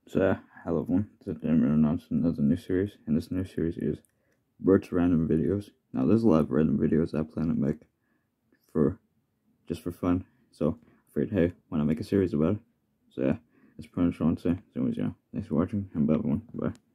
So, hello everyone, today I'm announcing another new series, and this new series is Bert's Random Videos. Now, there's a lot of random videos I plan to make just for fun, so I figured, hey, why not make a series about it? So yeah, that's pretty much all I'm saying. So anyways, yeah, thanks for watching, and bye everyone, bye.